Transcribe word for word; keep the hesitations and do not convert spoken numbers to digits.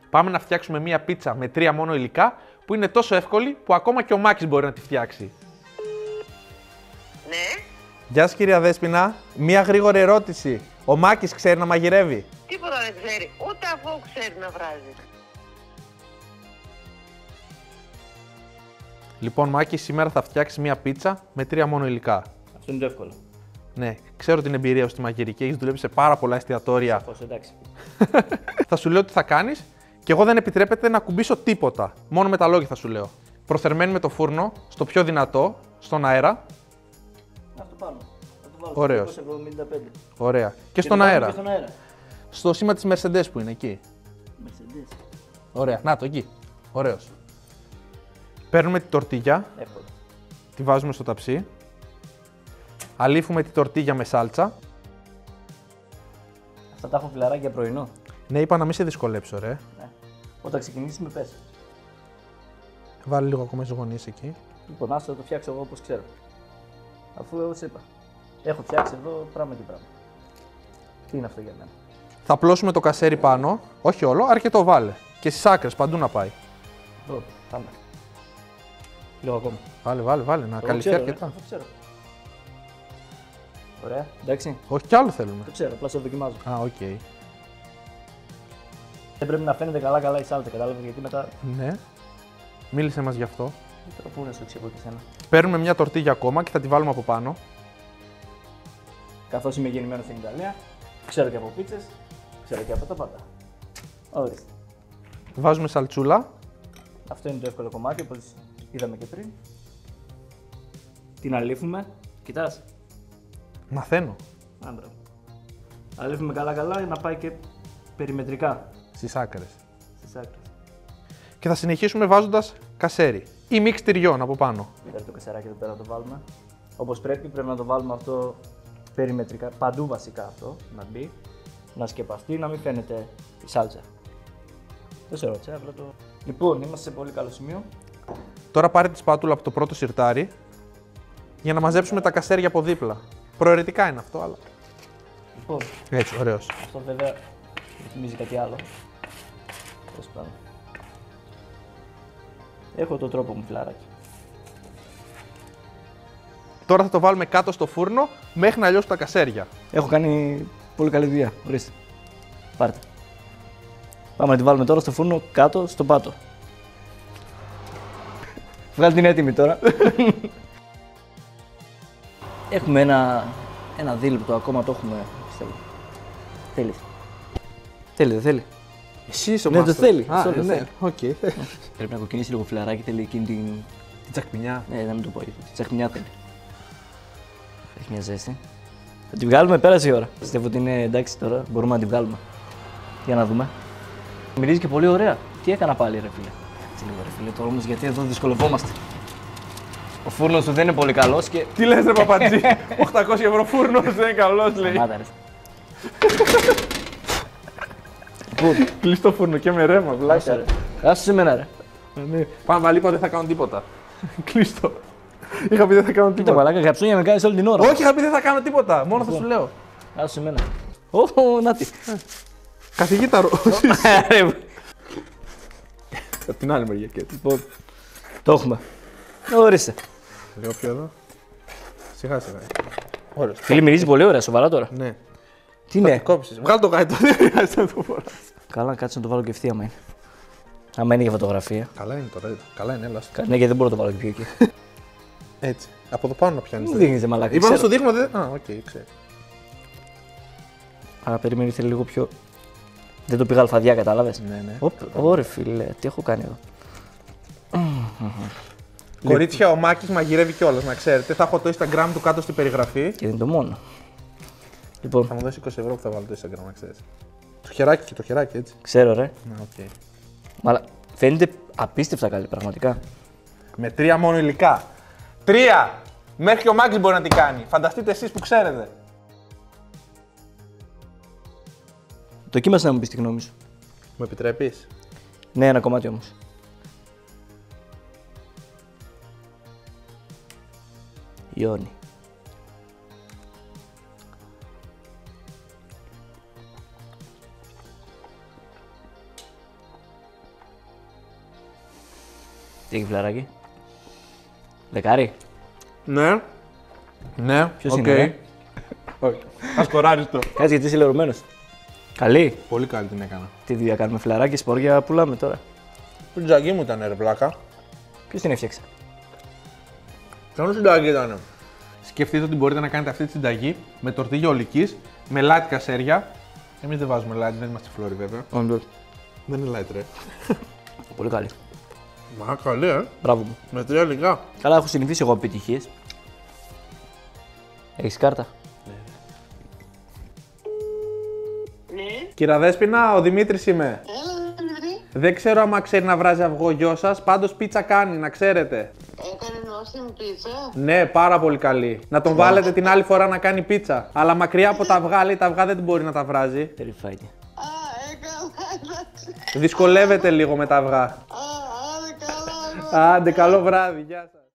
Πάμε να φτιάξουμε μία πίτσα με τρία μόνο υλικά που είναι τόσο εύκολη που ακόμα και ο Μάκης μπορεί να τη φτιάξει. Ναι. Γεια σας κυρία Δέσποινα. Μία γρήγορη ερώτηση. Ο Μάκης ξέρει να μαγειρεύει? Τίποτα δεν ξέρει. Ούτε αφού ξέρει να βράζει. Λοιπόν, Μάκη, σήμερα θα φτιάξει μία πίτσα με τρία μόνο υλικά. Αυτό είναι το εύκολο. Ναι, ξέρω την εμπειρία σου στη μαγειρική, έχεις δουλέψει σε πάρα πολλά εστιατόρια. Πώς, εντάξει. Θα σου λέω τι θα κάνεις και εγώ δεν επιτρέπεται να κουμπίσω τίποτα. Μόνο με τα λόγια θα σου λέω. Προθερμαίνουμε το φούρνο στο πιο δυνατό, στον αέρα. Αυτό πάνω. Θα το βάλω Ωραίος. στο εβδομήντα πέντε. Ωραία. Και, Και στον το βάλουμε αέρα. και στον αέρα. Στο σήμα της Mercedes που είναι εκεί. Mercedes. Ωραία. Να το εκεί. Ωραίος. Παίρνουμε τη τορτίγια, Εύκολο. τη βάζουμε στο ταψί. Αλήφουμε τη τορτίγια με σάλτσα. Αυτά τα έχω φιλαράκια για πρωινό. Ναι, είπα να μην σε δυσκολέψω, ρε. Ναι. Όταν ξεκινήσει με πες. Βάλει λίγο ακόμα στις γωνίες εκεί. Λοιπόν, άστο να το φτιάξω εγώ όπως ξέρω. Αφού εγώ σε είπα. Έχω φτιάξει εδώ πράγμα και πράγμα. Τι είναι αυτό για μένα. Θα απλώσουμε το κασέρι πάνω, όχι όλο, αρκετό βάλε. Και στις άκρες, παντού να πάει. Εδώ, πάμε. Λίγο ακόμα. Βάλε, βάλε, βάλε, να Εγώ καλυφθεί ξέρω, αρκετά. ρε, το ξέρω. Ωραία, εντάξει. Όχι, κι άλλο θέλουμε. Το ξέρω, απλά το δοκιμάζω. Α, οκ. Δεν πρέπει να φαίνεται καλά-καλά η σάλτσα, κατάλαβες, γιατί μετά. Ναι. Μίλησε μας γι' αυτό. Τώρα πού να σου εξηγώ και σένα. Παίρνουμε μια τορτίγια ακόμα και θα τη βάλουμε από πάνω. Καθώς είμαι γεννημένος στην Ιταλία, ξέρω και από πίτσες, ξέρω και από τα πάντα. Ορίστε. Βάζουμε σαλτσούλα. Αυτό είναι το εύκολο κομμάτι, όπως είδαμε και πριν. Την αλήφουμε. Κοιτάς. Μαθαίνω. Άμπρα. Αλήφουμε καλά-καλά για να πάει και περιμετρικά Στις άκρες. στις άκρες. Και θα συνεχίσουμε βάζοντας κασέρι ή μίξ τυριών από πάνω. Κοίτα το κασεράκι εδώ πέρα να το βάλουμε. Όπως πρέπει, πρέπει να το βάλουμε αυτό περιμετρικά, παντού βασικά αυτό, να μπει, να σκεπαστεί, να μην φαίνεται η σάλτσα. Δεν σε ρώτησα, απλά το... Λοιπόν, είμαστε σε πολύ καλό σημείο. Τώρα πάρε τη σπάτουλα από το πρώτο σιρτάρι για να μαζέψουμε τα κασέρια από δίπλα. Προαιρετικά είναι αυτό, αλλά. Λοιπόν, Έτσι, ωραίος. αυτό βέβαια μου θυμίζει κάτι άλλο. Τέλος πάντων. Έχω τον τρόπο μου, φιλαράκι. Τώρα θα το βάλουμε κάτω στο φούρνο μέχρι να λιώσουν τα κασέρια. Έχω κάνει πολύ καλή δουλειά. Ορίστε. Πάρτε. Πάμε να τη βάλουμε τώρα στο φούρνο κάτω στο πάτο. Βγάλει την έτοιμη τώρα. Έχουμε ένα, ένα δίλεπτο ακόμα, το έχουμε, πιστεύω. Θέλει. Θέλει, δεν θέλει. Εσύ είσαι ο Ναι, το μάστερ. θέλει. Α, Αυτό το ναι, θέλει. οκ. Πρέπει να κοκκινήσει λίγο φιλαράκι, θέλει εκείνη την... Την τσακμινιά. Ναι, να μην το πω. Τη τσαχμιά θέλει. Έχει μια ζέστη. Θα τη βγάλουμε, πέρασε η ώρα. Πιστεύω ότι είναι εντάξει τώρα, μπορούμε να τη βγάλουμε. Για να δούμε. Μυρίζει και πολύ ωραία. Τι έκανα πάλι, ρε φίλε. Τι λίγο, ρε φίλε, τώρα όμως γιατί εδώ δυσκολευόμαστε. Ο φούρνος του δεν είναι πολύ καλός και. Τι λες ρε παπατζή, οκτακόσια ευρώ φούρνος δεν είναι καλός λέει. Μάτα, ρε. Πού, Κλείς το φούρνο και με ρέμα, άσε, βλάκα. ρε. Άσε σε μένα, ρε. Ναι. Πάμε βάλει είπα δεν θα κάνω τίποτα. Κλείς το. Είχα πει δεν θα κάνω Κοίτα, τίποτα. μαλάκα, καψούνια με κάνεις όλη την ώρα. Όχι, είχα πει δεν θα κάνω τίποτα. Μόνο θα σου λέω. Άσε σε μένα. Ω, να τι. Καθηγήταρο. Ρε, Από την άλλη μεριά και έτσι. λοιπόν, το έχουμε. Ορίστε. Λίγο πιο εδώ. Σιγά σιγά. Ωραίος. Φίλοι, μυρίζει πολύ ωραία, σοβαρά τώρα. Ναι. Τι Θα είναι. το κόψεις. Βγάλ' το γάιτο, δεν χρειάζεται να το φοράς. Καλά, κάτσε να το βάλω και ευθεία, άμα είναι. Άμα είναι για φωτογραφία. Καλά είναι τώρα. Καλά είναι, έλα. Ναι, γιατί δεν μπορώ να το βάλω και πιο εκεί. Έτσι. Από το πάνω να πιάνεις. Μου δείχνεις, μαλάκα. Είπα να ξέρω. σου δείχνω, δεν. Α, οκ, ξέρω. Αλλά περίμενε, ήθελε λίγο πιο. Δεν το πήγα αλφαδιά, κατάλαβες. Ναι, ναι. Οπ, Ωρε φίλε, τι έχω κάνει εδώ. Κορίτσια, ο Μάκης μαγειρεύει κιόλας, να ξέρετε. Θα έχω το Instagram του κάτω στην περιγραφή. Και δεν είναι το μόνο. Λοιπόν, Θα μου δώσει είκοσι ευρώ που θα βάλω το Instagram, να ξέρεις. Το χεράκι και το χεράκι, έτσι. ξέρω ρε. Ναι, οκ. Μαλα... Φαίνεται απίστευτα καλή, πραγματικά. Με τρία μόνο υλικά. Τρία! Μέχρι και ο Μάκης μπορεί να την κάνει. Φανταστείτε εσείς που ξέρετε. Δοκίμασε να μου πεις τη γνώμη σου. Μου επιτρέπεις? Ναι, ένα κομμάτι όμως. Ιόνι. Τι έχει φιλαράκι. Δεκάρι. Ναι. Ναι, Ποιος οκ. είναι, ρε? Όχι. Θα σκοράρεις το. Κάτσε γιατί είσαι λερωμένος. Καλή. Πολύ καλή την έκανα. Τι δουλειά κάνουμε, φιλαράκι, σπόρια πουλάμε τώρα. Το τζάκι μου ήταν ρε πλάκα. Ποιος την έφτιαξε. Κάνω συνταγή ήταν. Σκεφτείτε ότι μπορείτε να κάνετε αυτή τη συνταγή με τορτίγια ολικής, με light κασέρια. Εμείς δεν βάζουμε light, δεν είμαστε φλόροι βέβαια. Όντως. Δεν είναι light ρε. Πολύ καλή. Μα καλή ε. Μπράβο μου. Με τρία υλικά. Καλά, έχω συνηθίσει εγώ επιτυχίες. Έχεις κάρτα. Ναι. Κύρα Δέσποινα, ο Δημήτρης είμαι. Έλα, Δημητρή. Δεν ξέρω άμα ξέρει να βράζει αυγό γιο σας, πάντως πίτσα κάνει, να ξέρετε. Έκανε νόστιμη πίτσα. Ναι, πάρα πολύ καλή. Να τον βάλετε την άλλη φορά να κάνει πίτσα. Αλλά μακριά από τα αυγά, λέει, τα αυγά δεν μπορεί να τα βράζει. Τεριφάιτη. Α, έκανα, εντάξει. Δυσκολεύεται λίγο με τα αυγά. Α, άντε καλά. Άντε, καλό βράδυ, γεια σας.